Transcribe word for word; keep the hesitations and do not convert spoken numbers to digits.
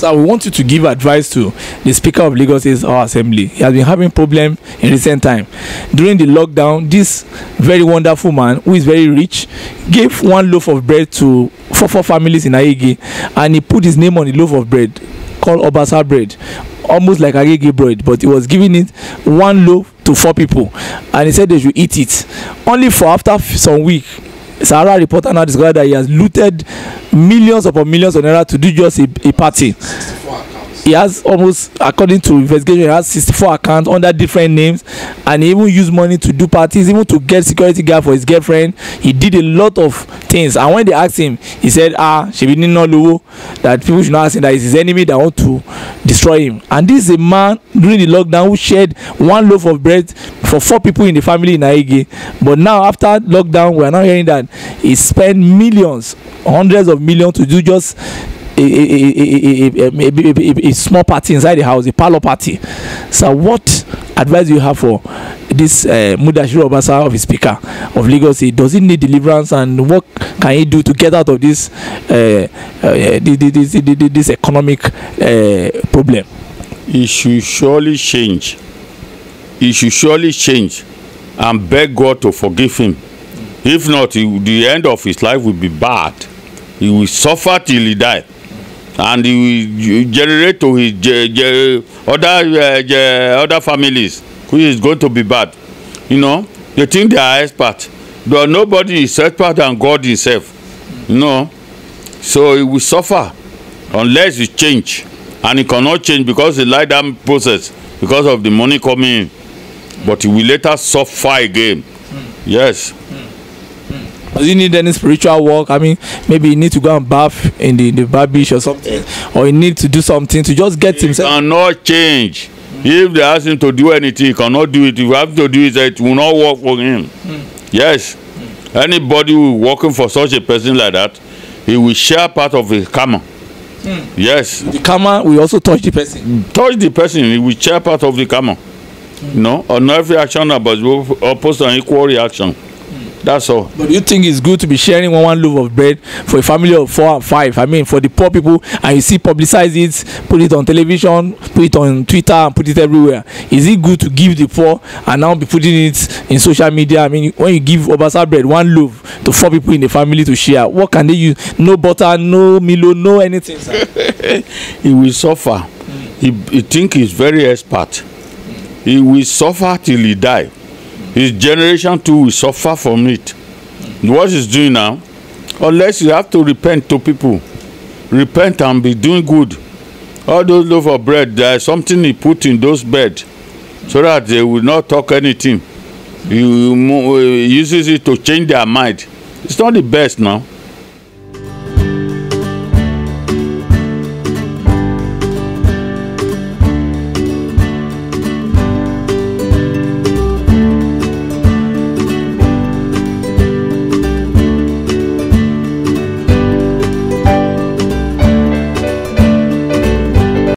So we want you to give advice to the Speaker of Lagos State Assembly. He has been having problems in recent time. During the lockdown, this very wonderful man, who is very rich, gave one loaf of bread to four four families in Agege, and he put his name on the loaf of bread called Obasa bread, almost like Agege bread, but he was giving it one loaf to four people, and he said they should eat it. Only for after some week, Sahara reporter now discovered that he has looted millions upon millions of naira to do just a, a party. He has almost, according to investigation, he has sixty-four accounts under different names, and he even used money to do parties, even to get security guard for his girlfriend. He did a lot of things, and when they asked him, he said, ah, Shebi no lowo, that people should not ask him that it's his enemy that want to destroy him. And this is a man during the lockdown who shared one loaf of bread for four people in the family in Agege. But now, after lockdown, we are now hearing that he spent millions, hundreds of millions to do just A, a, a, a, a, a, a small party inside the house, a parlor party. So what advice do you have for this uh, Mudashiru Obasa of the Speaker of Lagos State? Does he need deliverance, and what can he do to get out of this uh, uh, this, this, this economic uh, problem? He should surely change. He should surely change and beg God to forgive him. If not, he, the end of his life will be bad. He will suffer till he dies. And he will generate to his ge, ge, other uh, ge, other families, which is going to be bad. You know, they think they are expert, but nobody is expert than God himself. You know, so he will suffer unless he change, and he cannot change because he lie down process because of the money coming in. But he will later suffer again. Mm. Yes. Mm. Does he need any spiritual work? I mean, maybe he need to go and bath in the, the bar beach or something, or he need to do something to just get he himself. He cannot change. Mm. If they ask him to do anything, he cannot do it. If you have to do it, it will not work for him. Mm. Yes. Mm. Anybody who is working for such a person like that, he will share part of his karma. Mm. Yes. The karma will also touch the person. Touch the person, he will share part of the karma. Mm. No, on every action about opposed and equal reaction. That's all. But do you think it's good to be sharing one, one loaf of bread for a family of four and five? I mean, for the poor people, and you see publicize it, put it on television, put it on Twitter, and put it everywhere. Is it good to give the poor and now be putting it in social media? I mean, when you give Obasa bread, one loaf to four people in the family to share, what can they use? No butter, no Milo, no anything. He will suffer. Mm. He, he think he's very expert. Mm. He will suffer till he die. His generation too will suffer from it. What he's doing now, unless you have to repent to people, repent and be doing good. All those loaf of bread, there is something he put in those bread, so that they will not talk anything. He uses it to change their mind. It's not the best now.